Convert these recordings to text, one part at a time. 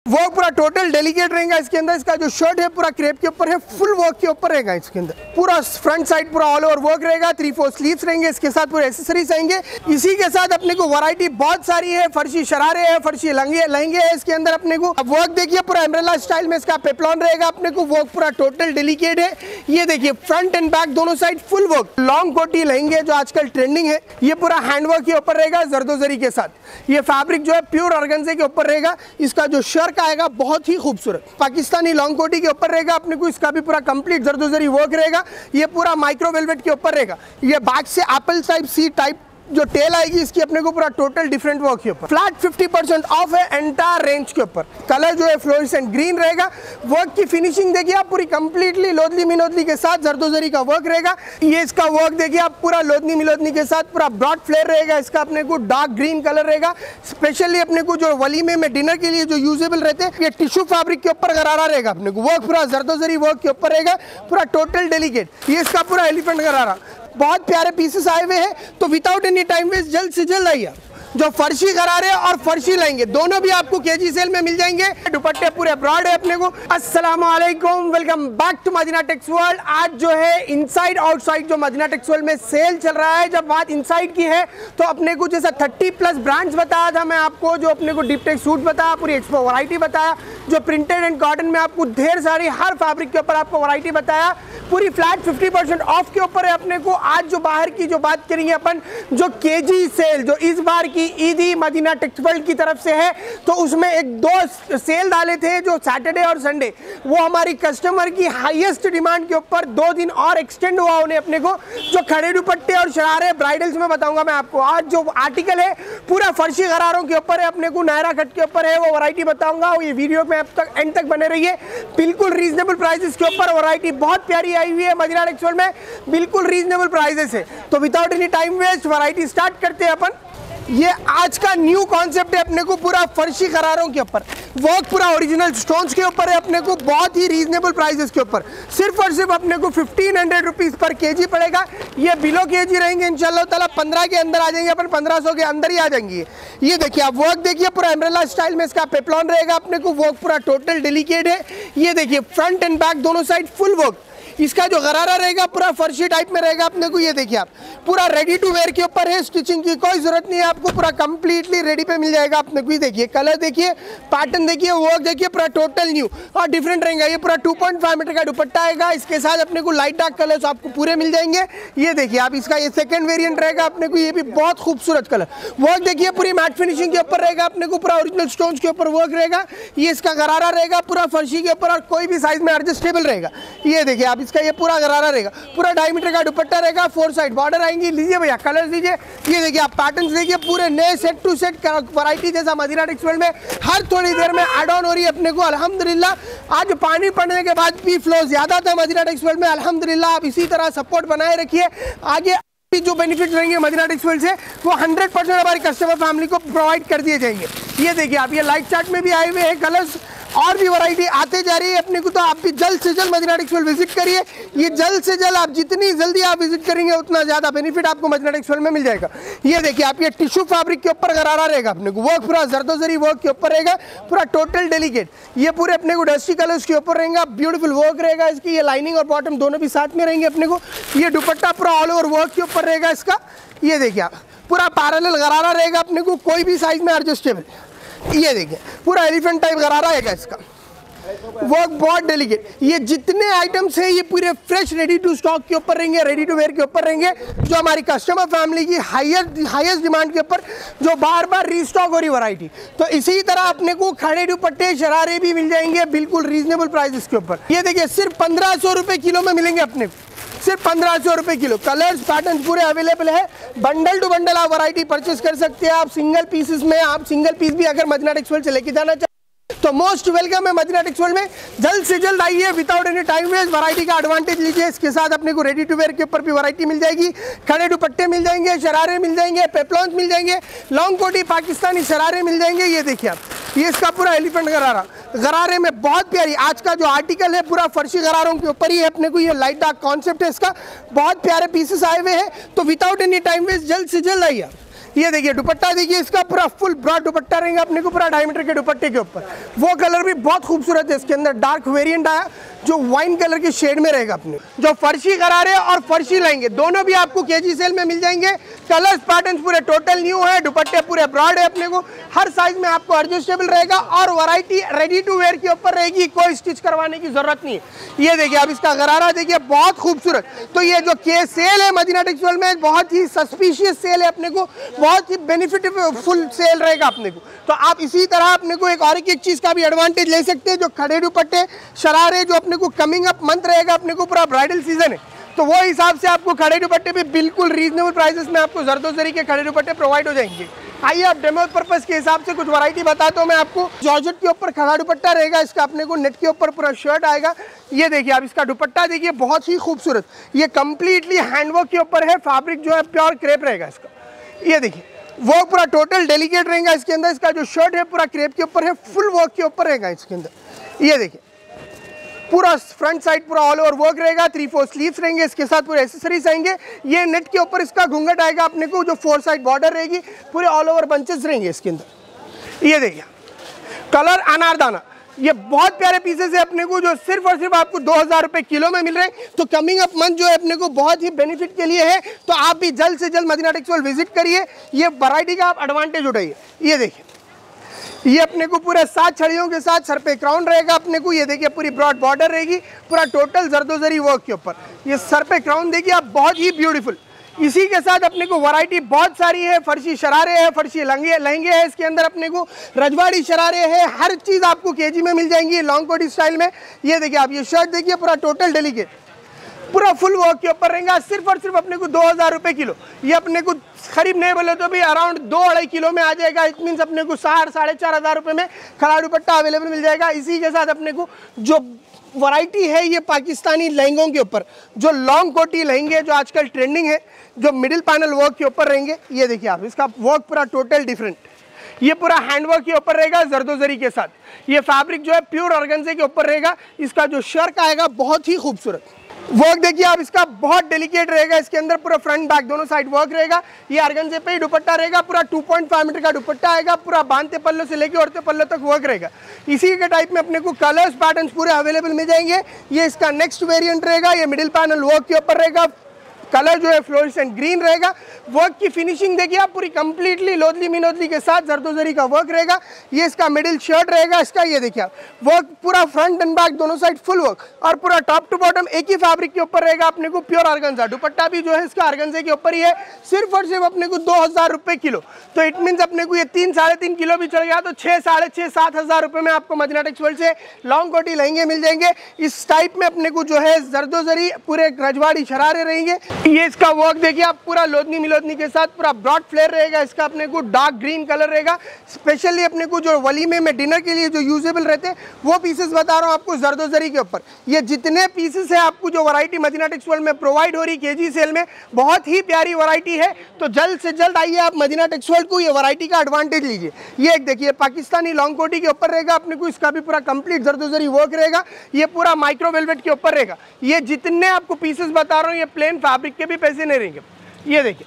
Work पूरा total delicate रहेगा इसके अंदर। इसका जो शर्ट है पूरा क्रेप के ऊपर है, फुल वर्क के ऊपर रहेगा इसके अंदर। पूरा फ्रंट साइड पूरा ऑल ओवर वर्क रहेगा, 3/4 स्लीव्स रहेंगे, इसके साथ पूरे एसेसरीज आएंगे। इसी के साथ अपने को वैरायटी बहुत सारी है, फर्शी शरारे है, फर्शी लहंगे है इसके अंदर अपने को। अब वर्क देखिए पूरा एम्ब्रेला स्टाइल में इसका पेप्लॉन रहेगा अपने को। वर्क पूरा टोटल डेलिकेट है। ये देखिए फ्रंट एंड बैक दोनों साइड फुल वर्क। लॉन्ग कोटी लहंगे जो आजकल ट्रेंडिंग है, ये पूरा हैंडवर्क के ऊपर रहेगा जरदोजरी के साथ। ये फैब्रिक जो है प्योर ऑर्गेन्जे के ऊपर रहेगा। इसका जो शर्ट आएगा बहुत ही खूबसूरत पाकिस्तानी लॉन्ग कोटी के ऊपर रहेगा अपने को। इसका भी पूरा कंप्लीट जरदोजरी वर्क रहेगा। ये पूरा माइक्रो वेलवेट के ऊपर रहेगा। ये बैक से एप्पल टाइप सी टाइप जो टेल आएगी इसकी अपने को पूरा टोटल डिफरेंट वर्क के ऊपर। फ्लैट 50% ऑफ है एंटायर रेंज के ऊपर। कलर जो है फ्लोरेसेंट ग्रीन रहेगा। वर्क की फिनिशिंग देखिए आप पूरी कंप्लीटली लोदनी मिलोदनी के साथ जरदोजरी का वर्क रहेगा। ये इसका वर्क देखिए आप पूरा लोदनी मिलोदनी के साथ पूरा ब्रॉड फ्लेयर रहेगा। इसका अपने को डार्क ग्रीन कलर रहेगा। स्पेशली अपने को जो वलीमे में डिनर के लिए जो यूजेबल रहते हैं, ये टिश्यू फैब्रिक के ऊपर गरारा रहेगा अपने को। वर्क पूरा जरदोजरी वर्क के ऊपर रहेगा, पूरा टोटल डेलिकेट। ये इसका पूरा एलिफेंट गरारा। बहुत प्यारे पीसेस आए हुए हैं, तो विदाउट एनी टाइम वेस्ट जल्द से जल्द आइए। जो फर्शी गरारे और फर्शी लेंगे दोनों भी आपको केजी सेल में मिल जाएंगे। दुपट्टे पूरे ब्रॉड है अपने को। अस्सलाम वालेकुम, welcome back to Madina Tex world. आज जो है इनसाइड आउटसाइड जो मदीना टेक्स वर्ल्ड में सेल चल रहा है। जब बात इनसाइड की है तो अपने को जैसा 30+ ब्रांड्स बताया था मैं आपको, जो अपने को डीप टेक सूट बताया, पूरी एक्सपो वैरायटी बताया, जो प्रिंटेड एंड कॉटन में आपको ढेर सारी हर फैब्रिक के ऊपर आपको वैरायटी बताया। पूरी फ्लैट 50% ऑफ के ऊपर है अपने को। आज जो बाहर की जो बात करेंगे अपन, जो केजी सेल जो इस बार की ईदी मदीना टेक्स वर्ल्ड की तरफ से है, तो उसमें 1-2 सेल डाले थे जो सैटरडे और संडे। वो हमारी कस्टमर की हाईएस्ट डिमांड के ऊपर 2 दिन और एक्सटेंड हुआ उन्हें अपने को। जो खड़े दुपट्टे और शरारे ब्राइडल्स में बताऊंगा मैं आपको। आज जो आर्टिकल है पूरा फर्शी गरारों के ऊपर है अपने को, नायरा कट के ऊपर है, वो वैरायटी बताऊंगा। ये वीडियो में अब तक एंड तक बने रहिए। बिल्कुल रीजनेबल प्राइसेस के ऊपर वैरायटी बहुत प्यारी आई हुई है मदीना टेक्स वर्ल्ड में, बिल्कुल रीजनेबल प्राइसेस है। तो without any time waste variety start करते हैं अपन। ये आज का न्यू कॉन्सेप्ट है अपने को, पूरा फर्शी गरारों के ऊपर। वर्क पूरा ओरिजिनल स्टोन्स के ऊपर है अपने को, बहुत ही रीजनेबल प्राइसेस के ऊपर। सिर्फ और सिर्फ अपने को 1500 रुपीज़ पर केजी पड़ेगा। ये बिलो केजी रहेंगे इंशाल्लाह ताला, 15 के अंदर आ जाएंगे अपन, 1500 के अंदर ही आ जाएंगे। ये देखिए आप वर्क देखिए पूरा एम्ब्रेला स्टाइल में इसका पेप्लॉन रहेगा अपने को। वर्क पूरा टोटल डेलिकेट है। ये देखिए फ्रंट एंड बैक दोनों साइड फुल वर्क। इसका जो गरारा रहेगा पूरा फर्शी टाइप में रहेगा अपने को। ये देखिए आप पूरा रेडी टू वेयर के ऊपर है, स्टिचिंग की कोई जरूरत नहीं है आपको, पूरा कंप्लीटली रेडी पे मिल जाएगा अपने को। ये देखिए कलर देखिए, पैटर्न देखिए, वर्क देखिए, पूरा टोटल न्यू और डिफरेंट रहेगा। ये पूरा 2.5 मीटर का दुपट्टा आएगा। इसके साथ अपने को लाइट डार्क कलर्स आपको पूरे मिल जाएंगे। ये देखिए आप इसका ये सेकंड वेरिएंट रहेगा अपने को। ये भी बहुत खूबसूरत कलर। वर्क देखिए पूरी मैट फिनिशिंग के ऊपर रहेगा अपने को, पूरा ओरिजिनल स्टोन्स के ऊपर वर्क रहेगा। ये इसका गरारा रहेगा पूरा फर्शी के ऊपर और कोई भी साइज में एडजस्टेबल रहेगा। ये देखिए आप इसका ये पूरा गरारा रहेगा, पूरा 2.5 मीटर का दुपट्टा रहेगा, 4 साइड बॉर्डर आएंगी। लीजिए भैया कलर दीजिए। ये देखिए आप पैटर्न्स देखिए, पूरे नए सेट टू सेट वैरायटी जैसा मदीना टेक्स वर्ल्ड में हर थोड़ी देर में ऐड ऑन हो रही है अपने को। अल्हम्दुलिल्लाह आज पानी पड़ने के बाद भी फ्लो ज्यादा था मदीना टेक्स वर्ल्ड में। अल्हम्दुलिल्लाह आप इसी तरह सपोर्ट बनाए रखिए। आगे जो बेनिफिट रहेंगे मदीना टेक्स वर्ल्ड से, वो 100% हमारी कस्टमर फैमिली को प्रोवाइड कर दिए जाएंगे। ये देखिए आप ये लाइट चार्ट में भी आए हुए हैं कलर्स, और भी वैरायटी आते जा रही है अपने को। तो आप भी जल्द से जल्द मदीना टेक्स वर्ल्ड विजिट करिए। ये जल्द से जल्द आप जितनी जल्दी आप विजिट करेंगे उतना ज़्यादा बेनिफिट आपको मदीना टेक्स वर्ल्ड में मिल जाएगा। ये देखिए आप ये टिश्यू फैब्रिक के ऊपर गरारा रहेगा अपने को। वर्क पूरा जरदोजरी वर्क के ऊपर रहेगा, पूरा टोटल डेलिकेट। ये पूरे अपने को डस्टी कलर्स के ऊपर रहेगा, ब्यूटीफुल वर्क रहेगा इसकी। ये लाइनिंग और बॉटम दोनों भी साथ में रहेंगे अपने को। ये दुपट्टा पूरा ऑल ओवर वर्क के ऊपर रहेगा इसका। ये देखिए आप पूरा पैरेलल गरारा रहेगा अपने को, कोई भी साइज में एडजस्टेबल। ये देखिए पूरा एलिफेंट टाइप गरारा रहेगा इसका। वर्क बहुत डेलिकेट। ये जितने आइटम्स हैं ये पूरे फ्रेश रेडी टू स्टॉक के ऊपर रहेंगे, रेडी टू वेयर के ऊपर रहेंगे, जो हमारी कस्टमर फैमिली की हाईएस्ट डिमांड के ऊपर, जो बार बार रीस्टॉक हो रही वैरायटी। तो इसी तरह अपने को खड़े दुपट्टे शरारे भी मिल जाएंगे बिल्कुल रीजनेबल प्राइसेस के ऊपर। ये देखिए सिर्फ 1500 रुपये किलो में मिलेंगे अपने, सिर्फ 1500 रुपये किलो। कलर्स पैटर्न पूरे अवेलेबल है। बंडल टू बंडल आप वैरायटी परचेस कर सकते हैं। आप सिंगल पीसेस में, आप सिंगल पीस भी अगर मदीना टेक्स वर्ल्ड से लेके जाना चाहते तो मोस्ट वेलकम है मदीना टेक्स वर्ल्ड में। जल्द से जल्द आइए, without any time waste variety का एडवांटेज लीजिए। इसके साथ अपने को रेडी टू वेयर के ऊपर भी वैरायटी मिल जाएगी। खड़े दुपट्टे मिल जाएंगे, शरारे मिल जाएंगे, पेप्लॉन्स मिल जाएंगे, लॉन्ग कोटी पाकिस्तानी शरारे मिल जाएंगे। ये देखिए आप, ये इसका पूरा एलिफेंट गरारा, गरारे में बहुत प्यारी। आज का जो आर्टिकल है पूरा फर्शी गरारों के ऊपर ही है अपने को। ये लाइट डार्क कॉन्सेप्ट है इसका, बहुत प्यारे पीसेस आए हुए हैं। तो विदाउट एनी टाइम वेस्ट जल्द से जल्द आइए। ये देखिए दुपट्टा देखिए इसका पूरा फुल ब्रॉड दुपट्टा रहेगा अपने को पूरा डायमीटर के दुपट्टे के ऊपर। वो कलर भी बहुत खूबसूरत है, इसके अंदर डार्क वेरिएंट आया जो वाइन कलर के शेड में रहेगा। अपने जो फर्शी गरारे और फर्शी लेंगे दोनों भी आपको केजी सेल में मिल जाएंगे। कलर्स पैटर्न पूरे टोटल न्यू है, दुपट्टे पूरे ब्रॉड है, अपने को हर साइज में आपको एडजस्टेबल रहेगा और वैरायटी रेडी टू वेयर के ऊपर रहेगी, कोई स्टिच करवाने की जरूरत नहीं है। ये देखिए अब इसका गरारा देखिए बहुत खूबसूरत। तो ये जो के सेल है मदीना टेक्सटाइल में बहुत ही सस्पिशियस सेल है, अपने को बहुत ही बेनिफिटफुल सेल रहेगा अपने को। तो आप इसी तरह अपने को एक और एक चीज का भी एडवांटेज ले सकते हैं, जो खड़े दुपट्टे शरारे जो अपने को कमिंग अप मंथ रहेगा, अपने को पूरा ब्राइडल सीजन है, तो वो हिसाब से आपको खड़े दुपट्टे भी बिल्कुल रीजनेबल प्राइसेस में आपको जरदोजरी के खड़े दुपट्टे प्रोवाइड हो जाएंगे। आइए आप डेमो पर्पस के हिसाब से कुछ वैरायटी बताता हूँ मैं आपको। जॉर्जेट के ऊपर खड़ा दुपट्टा रहेगा, इसका अपने को नेट के ऊपर पूरा शर्ट आएगा। ये देखिए आप इसका दुपट्टा देखिए बहुत ही खूबसूरत, ये कंप्लीटली हैंडवर्क के ऊपर है, फैब्रिक जो है प्योर क्रेप रहेगा इसका। ये देखिए वो पूरा टोटल डेलिकेट रहेगा इसके अंदर। इसका जो शर्ट है पूरा क्रेप के ऊपर है, फुल वर्क के ऊपर रहेगा इसके अंदर। ये देखिए पूरा फ्रंट साइड पूरा ऑल ओवर वर्क रहेगा, 3/4 स्लीव्स रहेंगे, इसके साथ पूरे एसेसरीज आएंगे। ये नेट के ऊपर इसका घूंघट आएगा अपने को, जो 4 साइड बॉर्डर रहेगी, पूरे ऑल ओवर बंचेस रहेंगे इसके अंदर। ये देखिए कलर अनारदाना, ये बहुत प्यारे पीसेस है अपने को, जो सिर्फ और सिर्फ आपको 2000 रुपए किलो में मिल रहे हैं। तो कमिंग अप मंथ जो है अपने को बहुत ही बेनिफिट के लिए है, तो आप भी जल्द से जल्द मदीना टेक्सटाइल विजिट करिए, ये वैरायटी का आप एडवांटेज उठाइए। ये देखिए ये अपने को पूरे 7 छड़ियों के साथ सर पे क्राउन रहेगा अपने को। ये देखिए पूरी ब्रॉड बॉर्डर रहेगी, पूरा टोटल जरदोजरी वर्क के ऊपर। ये सर पे क्राउन देखिए आप बहुत ही ब्यूटीफुल। इसी के साथ अपने को वैरायटी बहुत सारी है, फर्शी शरारे है, फर्शी लहंगे है, इसके अंदर अपने को रजवाड़ी शरारे है, हर चीज़ आपको केजी में मिल जाएंगी लॉन्ग कोट स्टाइल में। ये देखिए आप ये शर्ट देखिए पूरा टोटल डेलीकेट पूरा फुल वर्क के ऊपर रहेगा, सिर्फ और सिर्फ अपने को 2000 रुपए किलो। ये अपने को खरीब नहीं बोले तो भी अराउंड 2-2.5 किलो में आ जाएगा। इट मीन्स अपने को 4-4.5 हज़ार रुपए में खड़ा दुपट्टा अवेलेबल मिल जाएगा। इसी के साथ अपने को जो वैरायटी है ये पाकिस्तानी लहंगों के ऊपर, जो लॉन्ग कोटी लहंगे जो आजकल ट्रेंडिंग है, जो मिडिल पैनल वर्क के ऊपर रहेंगे। ये देखिए आप इसका वर्क पूरा टोटल डिफरेंट, ये पूरा हैंडवर्क के ऊपर रहेगा जरदोजरी के साथ। ये फैब्रिक जो है प्योर ऑर्गेन्जे के ऊपर रहेगा। इसका जो शर्ट आएगा बहुत ही खूबसूरत वर्क देखिए आप, इसका बहुत डेलिकेट रहेगा। इसके अंदर पूरा फ्रंट बैक दोनों साइड वर्क रहेगा। ये ऑर्गेन्जे पे ही दुपट्टा रहेगा, पूरा 2.5 मीटर का दुपट्टा आएगा, पूरा बांधते पल्ले से लेके औरते पल्ले तक वर्क रहेगा। इसी के टाइप में अपने को कलर्स पैटर्न्स पूरे अवेलेबल मिल जाएंगे। ये इसका नेक्स्ट वेरिएंट रहेगा, ये मिडिल पैनल वर्क के ऊपर रहेगा, कलर जो है फ्लोरेसेंट ग्रीन रहेगा। वर्क की फिनिशिंग देखिए आप पूरी कंप्लीटली लोदली मिनोदली के साथ जरदोजरी का वर्क रहेगा। ये इसका मिडिल शर्ट रहेगा इसका। ये देखिए आप वर्क पूरा फ्रंट एंड बैक दोनों साइड फुल वर्क, और पूरा टॉप टू बॉटम एक ही फैब्रिक के ऊपर रहेगा अपने को, प्योर ऑर्गेन्जा। दुपट्टा भी जो है इसका ऑर्गेन्जे के ऊपर ही है, सिर्फ और सिर्फ अपने को 2000 रुपए किलो। तो इट मीन्स अपने को ये 3-3.5 किलो भी चल गया तो 6-6.5-7 हज़ार रुपए में आपको मदीना टेक्सटाइल से लॉन्ग कोटी लहंगे मिल जाएंगे। इस टाइप में अपने को जो है जरदोजरी पूरे रजवाड़ी शरारे रहेंगे। ये इसका वर्क देखिए आप पूरा लोदनी मिलोदनी के साथ पूरा ब्रॉड फ्लेयर रहेगा। इसका अपने को डार्क ग्रीन कलर रहेगा। स्पेशली अपने को जो वलीमे में डिनर के लिए जो यूजेबल रहते हैं वो पीसेस बता रहा हूँ आपको जरदोजरी के ऊपर। ये जितने पीसेस है आपको जो वैरायटी मदीना टेक्सटाइल में प्रोवाइड हो रही केजी सेल में, बहुत ही प्यारी वैरायटी है। तो जल्द से जल्द आइए आप मदीना टेक्सटाइल को ये वैरायटी का एडवांटेज लीजिए। ये एक देखिए पाकिस्तानी लॉन्ग कोटी के ऊपर रहेगा अपने को, इसका भी पूरा कंप्लीट जरदोजरी वर्क रहेगा। ये पूरा माइक्रो वेलवेट के ऊपर रहेगा। ये जितने आपको पीसेस बता रहा हूँ ये प्लेन फैब्रिक के भी पैसे नहीं रहेंगे। ये देखिए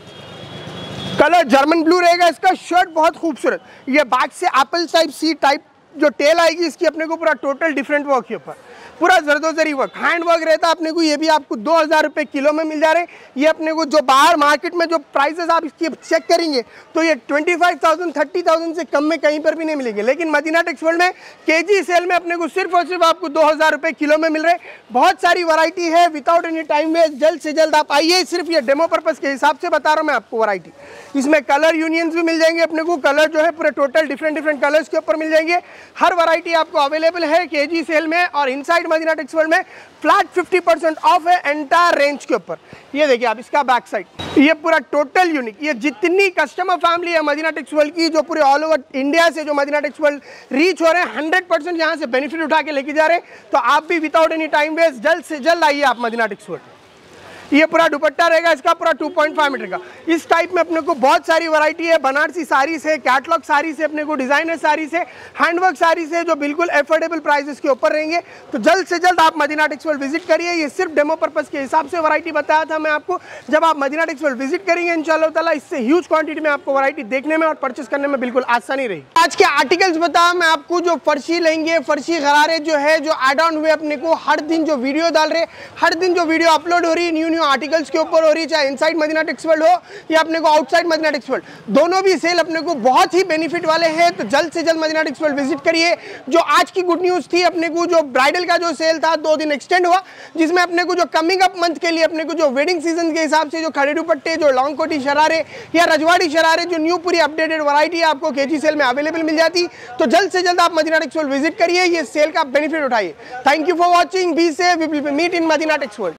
कलर जर्मन ब्लू रहेगा इसका। शर्ट बहुत खूबसूरत, ये बैक से एप्पल टाइप सी टाइप जो टेल आएगी इसकी अपने को पूरा टोटल डिफरेंट वर्क के ऊपर, पूरा जरदोजरी वर्क हैंड वर्क रहता है अपने को। ये भी आपको 2000 रुपए किलो में मिल जा रहे हैं। ये अपने को जो बाहर मार्केट में जो प्राइसेस आप इसकी चेक करेंगे तो ये 25,000 30,000 से कम में कहीं पर भी नहीं मिलेंगे। लेकिन मदीना टेक्सटाइल में केजी सेल में अपने को सिर्फ और सिर्फ आपको 2000 रुपए किलो में मिल रहे हैं। बहुत सारी वैरायटी है, विदाउट एनी टाइम वेस्ट जल्द से जल्द आप आइए। सिर्फ ये डेमो पर्पस के हिसाब से बता रहा हूँ मैं आपको वैरायटी। इसमें कलर यूनियंस भी मिल जाएंगे अपने को, कलर जो है पूरे टोटल डिफरेंट कलर्स के ऊपर मिल जाएंगे। हर वैरायटी आपको अवेलेबल है केजी सेल में। और इनसाइड मदीना टेक्सटाइल में फ्लैट 50% ऑफ है एंटायर रेंज के ऊपर। ये देखिए आप इसका बैक साइड, ये पूरा टोटल यूनिक। ये जितनी कस्टमर फैमिली है मदीना टेक्सटाइल की, जो पूरे ऑल ओवर इंडिया से जो मदीना टेक्सटाइल रीच हो रहे हैं, 100% यहाँ से बेनिफिट उठा के लेके जा रहे हैं। तो आप भी विदाउट एनी टाइम वेस्ट जल्द से जल्द आइए आप मदीना टेक्सटाइल। ये पूरा दुपट्टा रहेगा इसका पूरा 2.5 मीटर का। इस टाइप में अपने को बहुत सारी वैरायटी है, बनारसी साड़ी से, कैटलॉग साड़ी से, अपने को डिजाइनर साड़ी से, हैंडवर्क साड़ी से, जो बिल्कुल एफोर्डेबल प्राइसेस के ऊपर रहेंगे। तो जल्द से जल्द आप मदीना टेक्सटाइल विजिट करिए। ये सिर्फ डेमो पर्पस के हिसाब से वैरायटी बताया था मैं आपको। जब आप मदीना टेक्सटाइल विजिट करेंगे इंशाअल्लाह ताला इससे ह्यूज क्वांटिटी में आपको वैरायटी देखने में और परचेस करने में बिल्कुल आसानी रहेगी। आज के आर्टिकल्स बताया मैं आपको, जो फर्शी लेंगे, फर्शी गरारे जो है, जो एड ऑन हुए अपने को, हर दिन जो वीडियो डाल रहे, हर दिन जो वीडियो अपलोड हो रही है न्यू आर्टिकल्स के ऊपर हो रही है, चाहे इनसाइड मदीना टेक्सटाइल हो या अपने को आउटसाइड मदीना टेक्सटाइल, दोनों भी सेल अपने को बहुत ही बेनिफिट वाले हैं। तो जल्द से जल्द मदीना टेक्सटाइल विजिट करिए। जो आज की गुड न्यूज थी अपने को, जो ब्राइडल का जो सेल था 2 दिन एक्सटेंड हुआ, जिसमें अपने को जो कमिंग अप मंथ के लिए अपने को जो वेडिंग सीजन के हिसाब से जो खड़े दुपट्टे, जो लॉन्ग कोटी शरारे या रजवाड़ी शरारे, जो न्यू पूरी अपडेटेड वैरायटी आपको केजी सेल में अवेलेबल मिल जाती। तो जल्द से जल्द आप मदीना टेक्सटाइल विजिट करिए, ये सेल का बेनिफिट उठाइए। Thank you for watching, be safe, we will meet in Madina textile.